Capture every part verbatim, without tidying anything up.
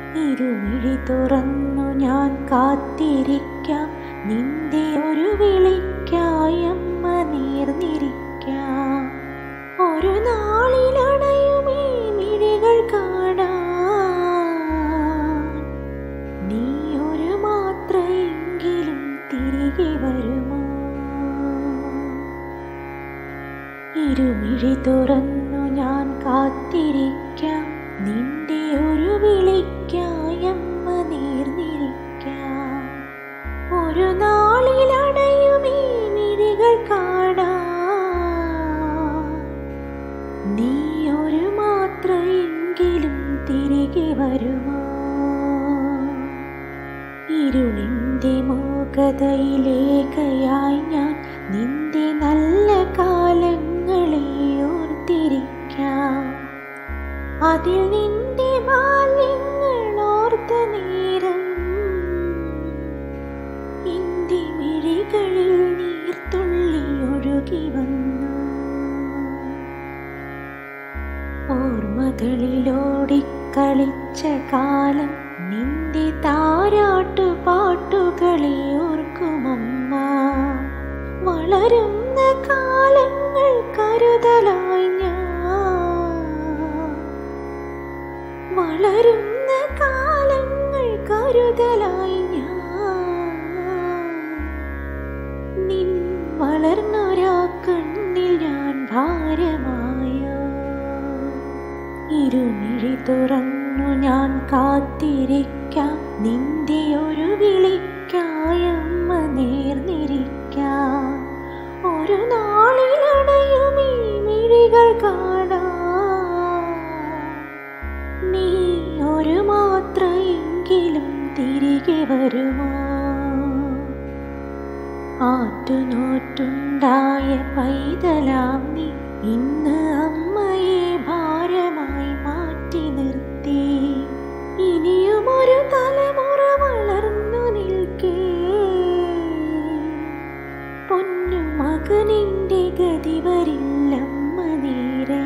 ഇരുമിഴി തുറന്നു ഞാൻ കാത്തിരിക്കാം, നിന്റെ ഒരു വിളിക്കായി അമ്മ നേർന്നിരിക്കാം. ഒരു നാളിലണയും ഈ മിഴികൾ കാണാൻ, നീ ഒരു മാത്രയെങ്കിലും തിരികെ വരുമോ? ഇരുമിഴി തുറന്നു ഞാൻ കാത്തിരിക്കാം, നിന്റെ ഒരു വിളിക്കായി അമ്മ നേർന്നിരിക്കാം. ഒരു നാളിലണയും ഈ മിഴികൾ കാണാൻ, നീ ഒരു മാത്രയെങ്കിലും തിരികെ വരുമോ? ഇരുളിൻ്റെ മൂകതയിലേക്കയായി ഞാൻ നിന്റെ നല്ല കാലങ്ങളെ ഓർത്തിരിക്കാം. അതിൽ നിന്റെ ബാല്യങ്ങൾ ഓർത്ത നേരം എൻ്റെ മിഴികളിൽ നീർത്തുള്ളി ഒഴുകി വന്നു. ഓർമ്മകളിലോടിക്കളിച്ച കാലം, നിന്റെ താരാട്ടു പാട്ടുകളെ ഓർക്കുമമ്മ. വളരുന്ന കാലങ്ങൾ കരുതലായി ഞാൻ, വളരുന്ന കാലങ്ങൾ കരുതലായി ഞാൻ, നിൻ വളർന്നൊരാ കണ്ണിൽ ഞാൻ ഭാരമായോ? ഇരുമിഴി തുറന്നു ഞാൻ കാത്തിരിക്കാം, നിന്റെ ഒരു വിളിക്കായി അമ്മ നേർന്നിരിക്കാം. ഒരു നാളിലണയും ഈ മിഴികൾ കാണാൻ, നീ ഒരു മാത്രയെങ്കിലും തിരികെ വരുമോ? ആറ്റുനോറ്റുണ്ടായ പൈതലാം നീ ഇന്ന് അമ്മയെ ഭാരമായി മാറ്റി നിർത്തി. ഇനിയും ഒരു തലമുറ വളർന്നു നിൽക്കേ, പൊന്നു മകനിൻ്റെ ഗതി വരില്ലമ്മ നേരാ.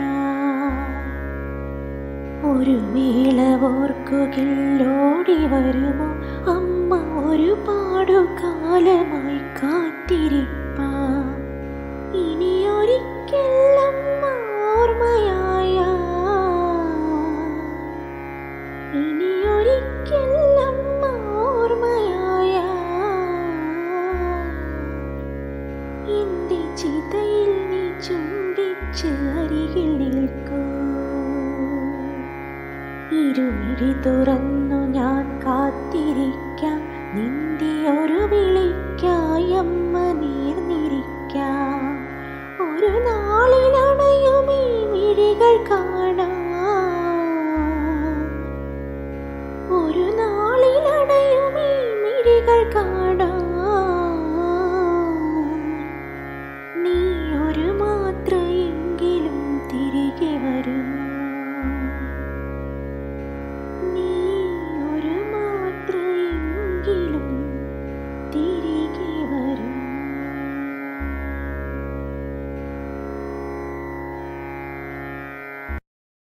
ഒരു വേളവോർക്കുകില്ലോടി വരുമോ അമ്മ, ഒരുപാടു കാലമായി കാത്തിരിപ്പാം. ഇനിയൊരിക്കൽ അമ്മ ഓർമ്മയായ, ഇനിയൊരിക്കൽ അമ്മ ഓർമ്മയായ, എൻ്റെ ചിതയിൽ നീ ചുംബിച്ച് അരികിൽ നിൽക്കൂ. ഇരുമിഴി തുറന്നു ഞാൻ കാത്തിരിക്കാം, നിന്റെ ഒരു വിളിക്കായി അമ്മ നേർന്നിരിക്കാം. ഒരു നാളിലണയും ഈ മിഴികൾ കാണാൻ,